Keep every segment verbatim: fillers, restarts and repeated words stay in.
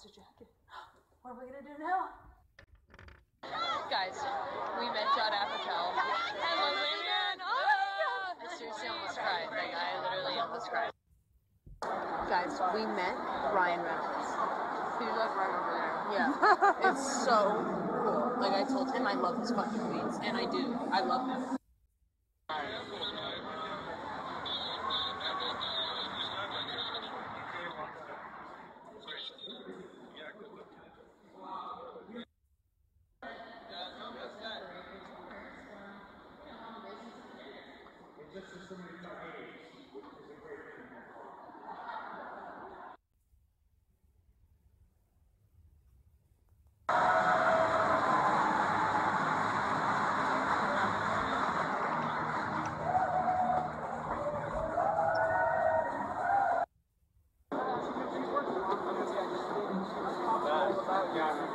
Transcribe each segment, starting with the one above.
lost a jacket. What are we gonna do now? Guys, we met Judd Apatow. And I was like, man, oh! I seriously almost cried. Like, I literally almost cried. Guys, we met Ryan Reynolds. He's like right over there. Yeah. It's so cool. Like, I told him I love his fucking tweets, and I do. I love him.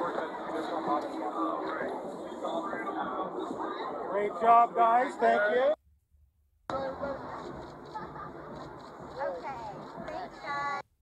Great job, guys. Thank you.